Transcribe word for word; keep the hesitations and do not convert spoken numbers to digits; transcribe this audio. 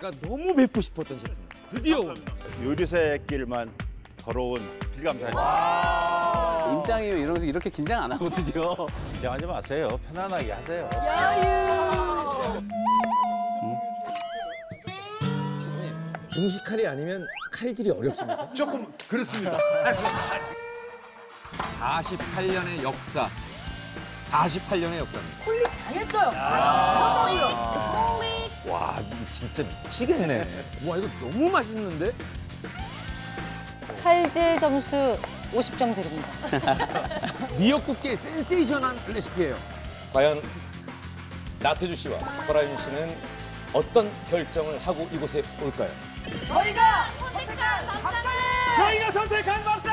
제가 너무 뵙고 싶었던 제품이에요. 드디어 오늘. 요리사의 길만 걸어온 필감사입니다. 임장이에요 이러면서 이렇게 긴장 안 하거든요. 긴장하지 마세요. 편안하게 하세요. 중식 칼이 아니면 칼질이 어렵습니까? 조금 그렇습니다. 사십팔 년의 역사. 사십팔 년의 역사입니다. 콜릭 당했어요. 아, 콜릭. 와, 이거 진짜 미치겠네. 와, 이거 너무 맛있는데? 칼질 점수 오십 점 드립니다. 미역국계의 센세이션한 레시피예요. 과연 나태주 씨와 설아윤 씨는 어떤 결정을 하고 이곳에 올까요? 저희가 선택한 박사는 저희가 선택한 박사!